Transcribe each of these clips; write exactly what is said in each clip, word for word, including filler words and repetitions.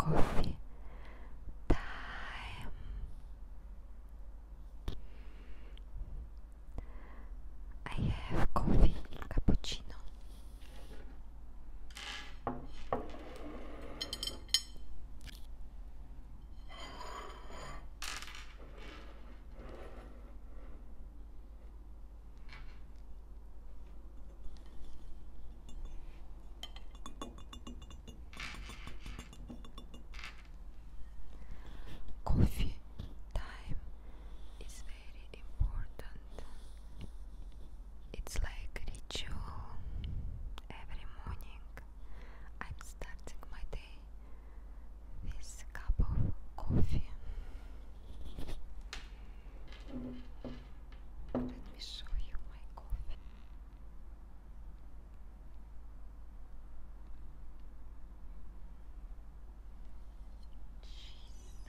coffee time. I have coffee cappuccino. Coffee time is very important. It's like a ritual. Every morning I'm starting my day with a cup of coffee. Let me show you my coffee. Cheese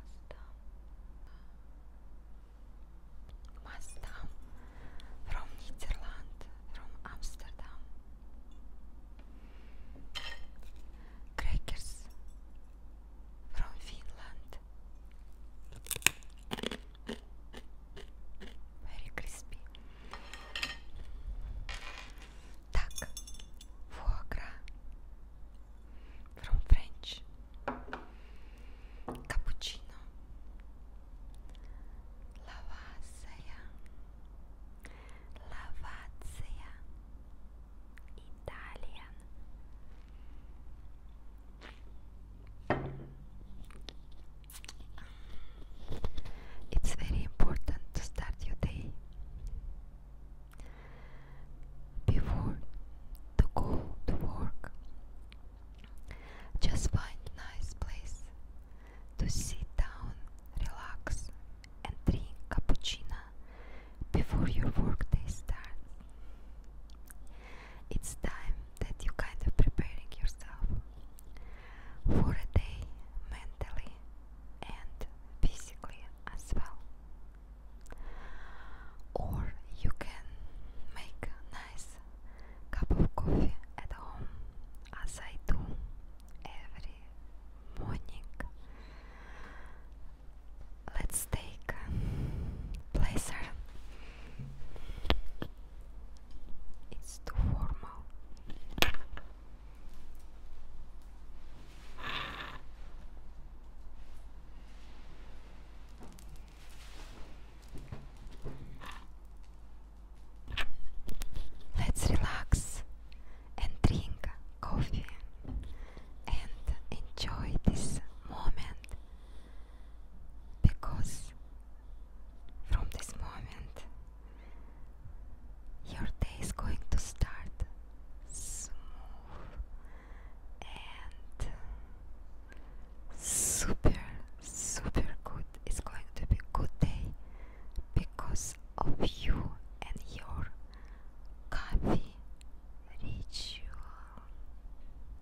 Maasdam. Maasdam from Netherlands, from Amsterdam. Crackers from Finland. Very crispy. Duck, foie gras from French. Cappuccino. Lavazza. Lavazza. Italian. It's very important to start your day before to go to work. Just find a nice place to sit down, relax, and drink cappuccino before your workday starts. It's time that you kind of preparing yourself for a day mentally and physically as well. Or you can make a nice cup of coffee at home, as I do every morning. Let's take pleasure. It's too formal. Let's relax and drink coffee and enjoy this moment, because from this moment your day is going to start smooth and super, super good. It's going to be a good day because of you and your coffee ritual.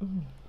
Mm.